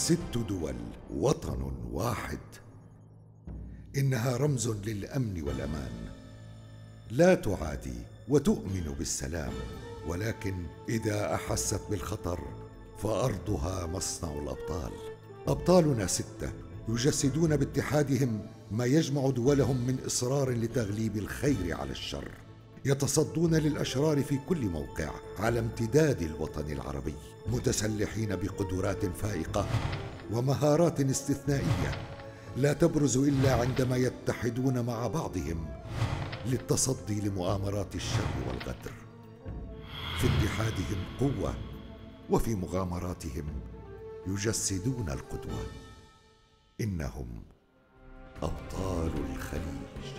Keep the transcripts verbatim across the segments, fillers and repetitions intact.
ست دول وطن واحد، إنها رمز للأمن والأمان، لا تعادي وتؤمن بالسلام، ولكن إذا أحست بالخطر فأرضها مصنع الأبطال. أبطالنا ستة يجسدون باتحادهم ما يجمع دولهم من إصرار لتغليب الخير على الشر، يتصدون للأشرار في كل موقع على امتداد الوطن العربي، متسلحين بقدرات فائقة ومهارات استثنائية لا تبرز إلا عندما يتحدون مع بعضهم للتصدي لمؤامرات الشر والغدر. في اتحادهم قوة، وفي مغامراتهم يجسدون القدوة. إنهم أبطال الخليج.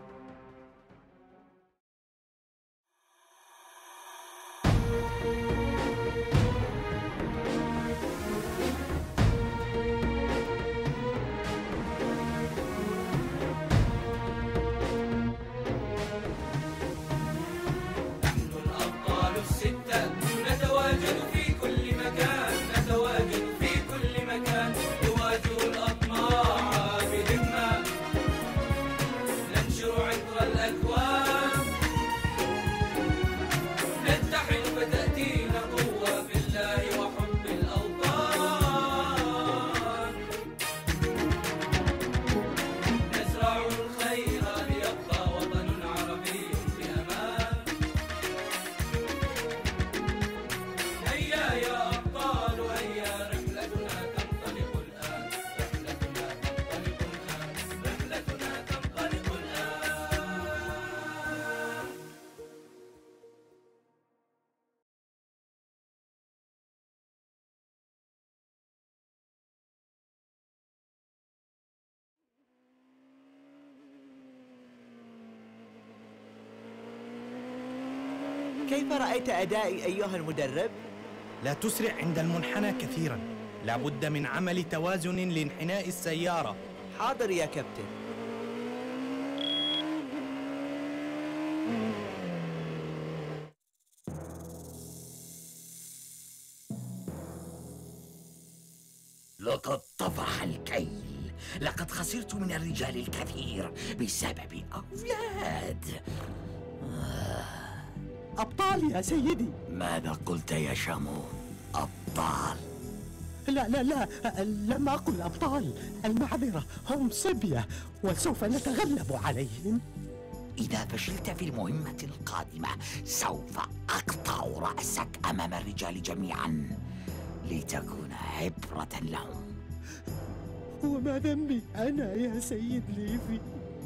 كيف رأيت أدائي أيها المدرب؟ لا تسرع عند المنحنى كثيراً، لابد من عمل توازن لانحناء السيارة. حاضر يا كابتن. لقد طفح الكيل، لقد خسرت من الرجال الكثير بسبب أولاد. أبطال يا سيدي. ماذا قلت يا شامون؟ أبطال؟ لا لا لا، لم أقل أبطال، المعذرة، هم صبية وسوف نتغلب عليهم. إذا فشلت في المهمة القادمة سوف أقطع رأسك أمام الرجال جميعا لتكون عبرة لهم. وما ذنبي أنا يا سيد ليفي؟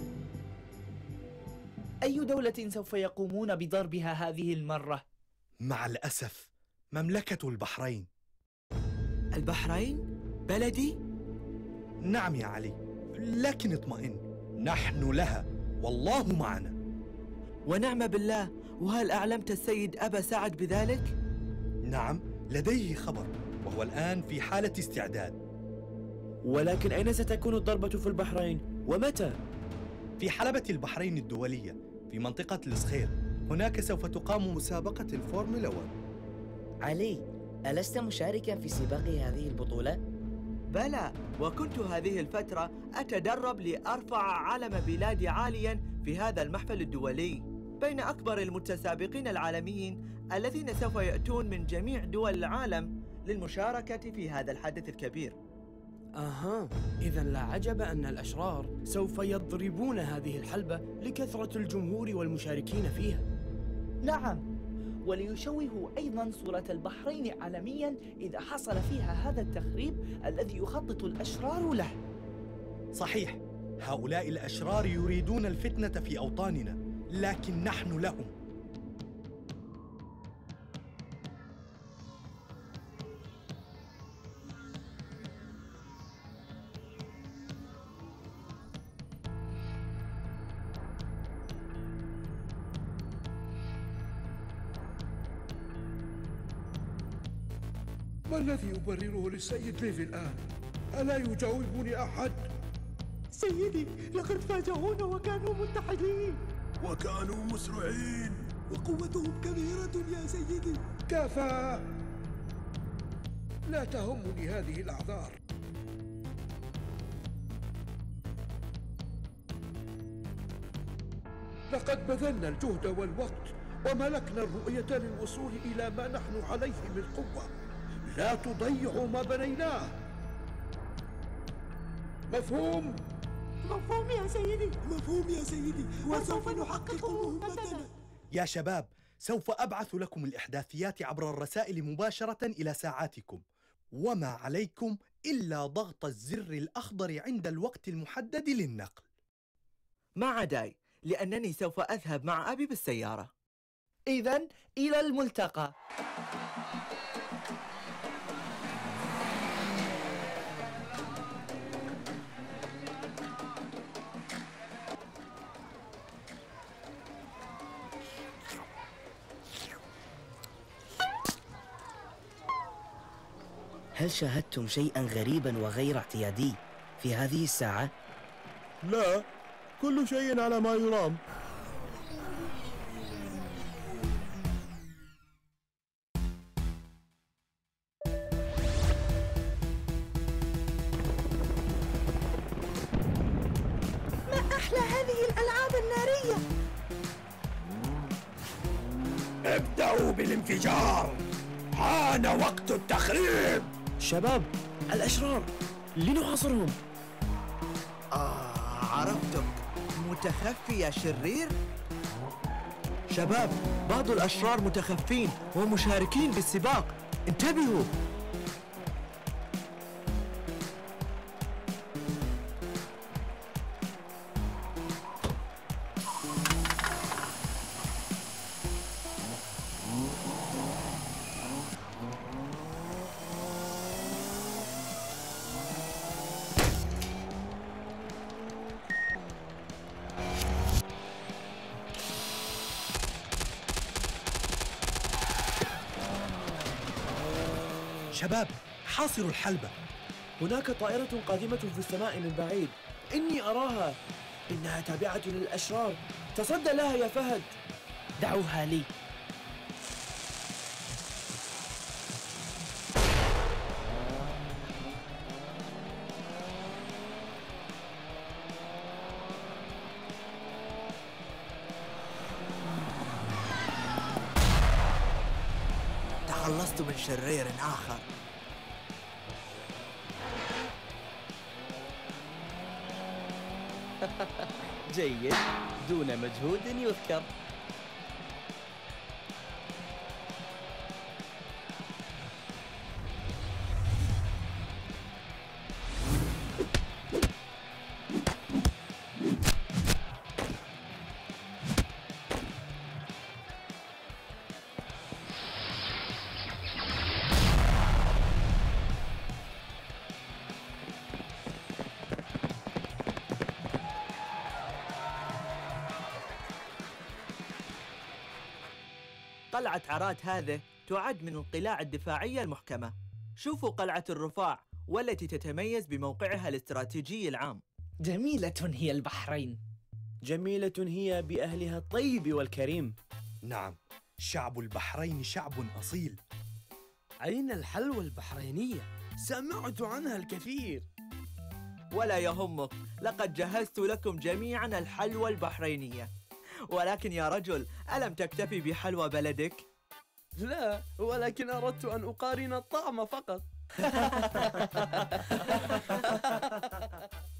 أي دولة سوف يقومون بضربها هذه المرة؟ مع الأسف مملكة البحرين. البحرين؟ بلدي؟ نعم يا علي، لكن اطمئن، نحن لها والله معنا. ونعم بالله. وهل أعلمت السيد أبا سعد بذلك؟ نعم، لديه خبر، وهو الآن في حالة استعداد. ولكن أين ستكون الضربة في البحرين؟ ومتى؟ في حلبة البحرين الدولية في منطقة الصخير. هناك سوف تقام مسابقة الفورمولا واحد. علي، ألست مشاركاً في سباق هذه البطولة؟ بلى، وكنت هذه الفترة أتدرب لأرفع علم بلادي عالياً في هذا المحفل الدولي بين أكبر المتسابقين العالميين الذين سوف يأتون من جميع دول العالم للمشاركة في هذا الحدث الكبير. أها، إذن لا عجب أن الأشرار سوف يضربون هذه الحلبة لكثرة الجمهور والمشاركين فيها. نعم، وليشوهوا أيضا صورة البحرين عالميا إذا حصل فيها هذا التخريب الذي يخطط الأشرار له. صحيح، هؤلاء الأشرار يريدون الفتنة في أوطاننا، لكن نحن لهم. ما الذي يبرره للسيد ليفي الآن؟ ألا يجاوبني أحد؟ سيدي، لقد فاجئونا وكانوا متحدين وكانوا مسرعين وقوتهم كبيرة يا سيدي. كفى، لا تهمني هذه الأعذار. لقد بذلنا الجهد والوقت وملكنا الرؤية للوصول إلى ما نحن عليه من قوة. لا تضيعوا ما بنيناه. مفهوم؟ مفهوم يا سيدي، مفهوم يا سيدي، وسوف نحقق مهمتنا. يا شباب، سوف أبعث لكم الإحداثيات عبر الرسائل مباشرة إلى ساعاتكم، وما عليكم إلا ضغط الزر الأخضر عند الوقت المحدد للنقل. ما عداي، لأنني سوف أذهب مع أبي بالسيارة. إذن إلى الملتقى. هل شاهدتم شيئا غريبا وغير اعتيادي في هذه الساعة؟ لا، كل شيء على ما يرام. ما أحلى هذه الألعاب النارية. ابدأوا بالانفجار، حان وقت التخريب. شباب، الأشرار لنحاصرهم. آه عرفتك، متخفي يا شرير؟ شباب، بعض الأشرار متخفين ومشاركين بالسباق، انتبهوا. شباب، حاصروا الحلبة. هناك طائرة قادمة في السماء من بعيد، إني أراها. إنها تابعة للأشرار. تصدى لها يا فهد. دعوها لي. تخلصت من شرير آخر. جيد، دون مجهود يذكر. قلعة عراد هذه تعد من القلاع الدفاعية المحكمة. شوفوا قلعة الرفاع والتي تتميز بموقعها الاستراتيجي العام. جميلة هي البحرين. جميلة هي بأهلها الطيب والكريم. نعم، شعب البحرين شعب أصيل. أين الحلوى البحرينية؟ سمعت عنها الكثير. ولا يهمك، لقد جهزت لكم جميعا الحلوى البحرينية. ولكن يا رجل، ألم تكتفي بحلوى بلدك؟ لا، ولكن أردت أن أقارن الطعم فقط.